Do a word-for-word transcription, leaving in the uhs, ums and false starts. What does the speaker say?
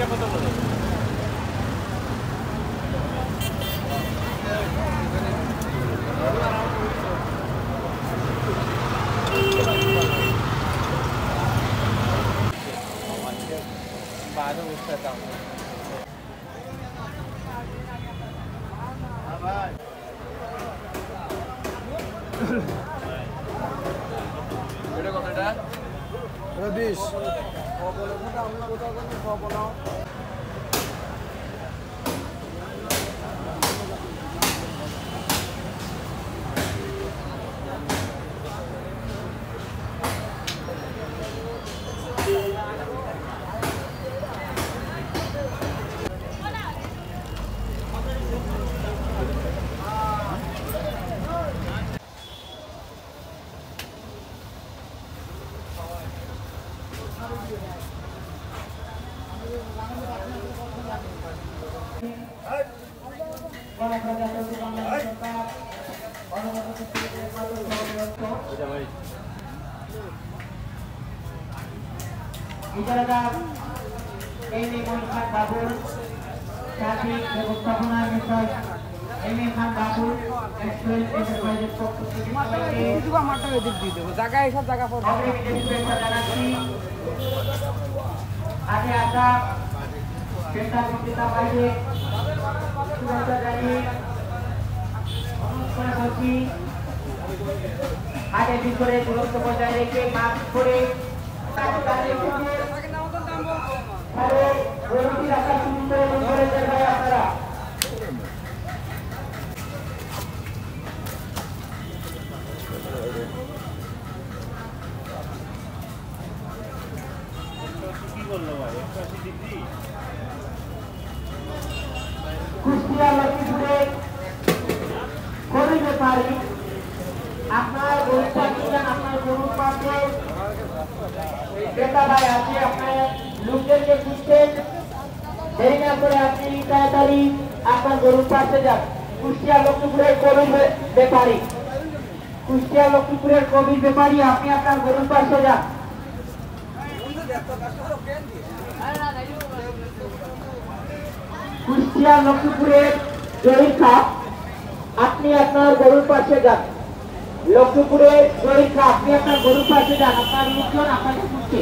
বারো বস্তা দাম ভাই এটা কতটা এটা বিশ খবর কথা আমি কোথাও কোনো খবর নাও ট্রাফিক ব্যবস্থাপনার বিষয় M A Khan Babul express এন্টারপ্রাইজের পক্ষ থেকে জায়গায় সব জায়গা পড়বে আগে আসা চেষ্টা করতে পারবে সুরক্ষা জানিয়ে অনুষ্ঠিত করছি আগে ভিতরে দূরত্ব বজায় রেখে মাস্ক পরে রাখা শুরু করে ভাই আপনারা কুষ্টিয়া লক্ষ্মীপুরে করিতে পারি আপনার গরুটা কিনেন আপনার গরুর পাশে ক্রেতা ভাই আছে আপনার লোকদেরকে খুঁজছেন দেরি না করে আপনি তাড়াতাড়ি আপনার গরুর পাশে যান কুষ্টিয়া লক্ষ্মীপুরের কবির ব্যাপারী কুষ্টিয়া লক্ষ্মীপুরের কবির ব্যাপারী আপনি আপনার গরুর পাশে যান কুষ্টিয়া লক্ষ্মীপুরের জয়ীর খাপ আপনি আপনার গরুর পাশে যান লক্ষ্মীপুরের জয়ীর খাপ আপনি আপনার গরুর পাশে যান আপনার লোকজন আপনাকে খুঁজছে